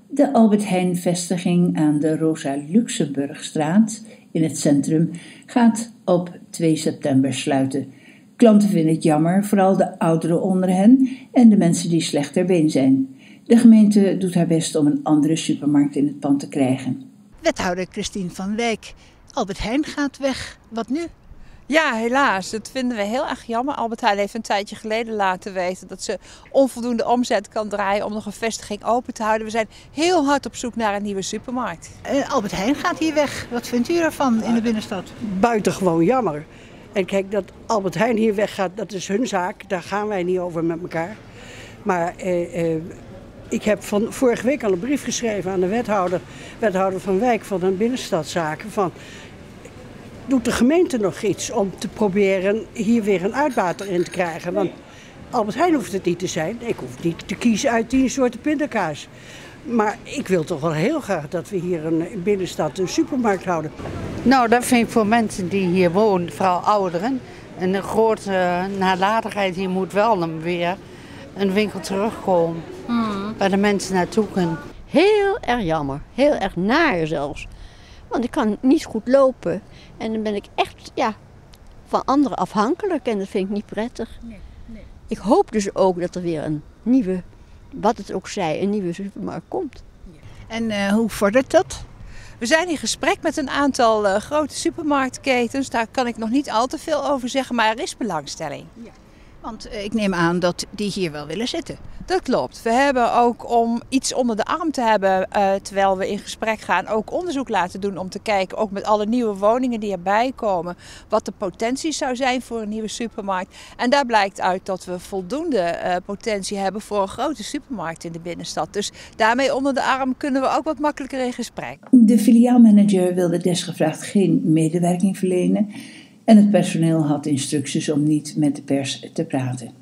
De Albert Heijn-vestiging aan de Rosa Luxemburgstraat in het centrum gaat op 2 september sluiten. Klanten vinden het jammer, vooral de ouderen onder hen en de mensen die slecht ter been zijn. De gemeente doet haar best om een andere supermarkt in het pand te krijgen. Wethouder Christine van Wijk, Albert Heijn gaat weg. Wat nu? Ja, helaas. Dat vinden we heel erg jammer. Albert Heijn heeft een tijdje geleden laten weten dat ze onvoldoende omzet kan draaien om nog een vestiging open te houden. We zijn heel hard op zoek naar een nieuwe supermarkt. Albert Heijn gaat hier weg. Wat vindt u ervan in de binnenstad? Buitengewoon jammer. En kijk, dat Albert Heijn hier weggaat, dat is hun zaak. Daar gaan wij niet over met elkaar. Maar ik heb vorige week al een brief geschreven aan de wethouder van Wijk van de Binnenstadszaken. Van, doet de gemeente nog iets om te proberen hier weer een uitbater in te krijgen? Want Albert Heijn hoeft het niet te zijn. Ik hoef niet te kiezen uit 10 soorten pindakaas. Maar ik wil toch wel heel graag dat we hier in binnenstad een supermarkt houden. Nou, dat vind ik voor mensen die hier wonen, vooral ouderen, een grote nalatigheid. Hier moet wel weer een winkel terugkomen waar de mensen naartoe kunnen. Heel erg jammer, heel erg naar zelfs. Want ik kan niet goed lopen en dan ben ik echt van anderen afhankelijk en dat vind ik niet prettig. Nee. Ik hoop dus ook dat er weer een nieuwe, wat het ook zij, een nieuwe supermarkt komt. En hoe vordert dat? We zijn in gesprek met een aantal grote supermarktketens. Daar kan ik nog niet al te veel over zeggen, maar er is belangstelling. Ja. Want ik neem aan dat die hier wel willen zitten. Dat klopt. We hebben ook om iets onder de arm te hebben, terwijl we in gesprek gaan, ook onderzoek laten doen om te kijken, ook met alle nieuwe woningen die erbij komen, wat de potentie zou zijn voor een nieuwe supermarkt. En daar blijkt uit dat we voldoende potentie hebben voor een grote supermarkt in de binnenstad. Dus daarmee onder de arm kunnen we ook wat makkelijker in gesprek. De filiaalmanager wilde desgevraagd geen medewerking verlenen en het personeel had instructies om niet met de pers te praten.